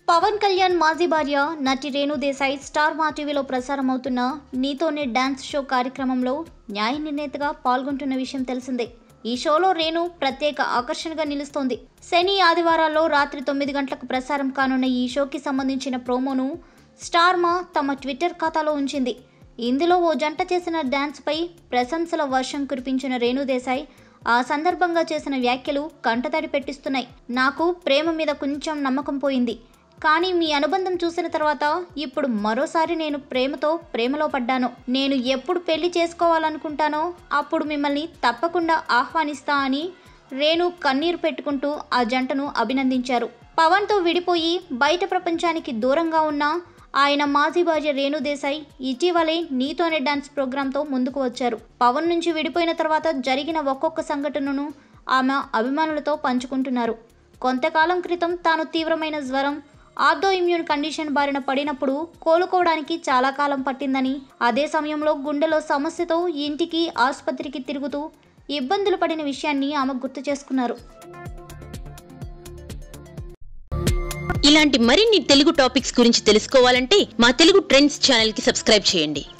పవన్ కళ్యాణ్ మాజీ భార్య నటి రేణు దేశాయ్ స్టార్ మా టీవీలో ప్రసారమవుతున్న నీతోనే డాన్స్ షో కార్యక్రమంలో న్యాయ నిర్ణేతగా పాల్గొంటున్న విషయం తెలిసిందే. ఈ షోలో రేణు ప్రత్యేక ఆకర్షణగా నిలుస్తోంది. శని ఆదివారాల్లో రాత్రి 9 గంటలకు ప్రసారం కానున్న ఈ షోకి సంబంధించిన ప్రోమోను స్టార్ మా తమ ట్విట్టర్ ఖాతాలో ఉంచింది. ఇందులో ఓ జంట చేసిన డాన్స్పై ప్రశంసల వర్షం కురిపించిన రేణు దేశాయ్ ఆ సందర్భంగా చేసిన వ్యాఖ్యలు కంటతడి పెట్టిస్తున్నాయి. నాకు ప్రేమ మీద కొంచెం నమ్మకం పోయింది, కానీ మీ అనుబంధం చూసిన తర్వాత ఇప్పుడు మరోసారి నేను ప్రేమలో పడ్డాను. నేను ఎప్పుడు పెళ్లి చేసుకోవాలనుకుంటానో అప్పుడు మిమ్మల్ని తప్పకుండా ఆహ్వానిస్తా అని రేణు కన్నీరు పెట్టుకుంటూ ఆ జంటను అభినందించారు. పవన్తో విడిపోయి బయట ప్రపంచానికి దూరంగా ఉన్న ఆయన మాజీ భార్య రేణు దేశాయ్ ఇటీవలే నీతోనే డాన్స్ ప్రోగ్రాంతో ముందుకు వచ్చారు. పవన్ నుంచి విడిపోయిన తర్వాత జరిగిన ఒక్కొక్క సంఘటనను ఆమె అభిమానులతో పంచుకుంటున్నారు. కొంతకాలం క్రితం తాను తీవ్రమైన జ్వరం, ఆర్థో ఇమ్యూన్ కండిషన్ బారిన పడినప్పుడు కోలుకోవడానికి చాలా కాలం పట్టిందని, అదే సమయంలో గుండెలో సమస్యతో ఇంటికి ఆసుపత్రికి తిరుగుతూ ఇబ్బందులు పడిన విషయాన్ని ఆమె గుర్తు చేసుకున్నారు. ఇలాంటి మరిన్ని తెలుగు టాపిక్స్ గురించి తెలుసుకోవాలంటే మా తెలుగు ట్రెండ్స్ ఛానల్ కి సబ్స్క్రైబ్ చేయండి.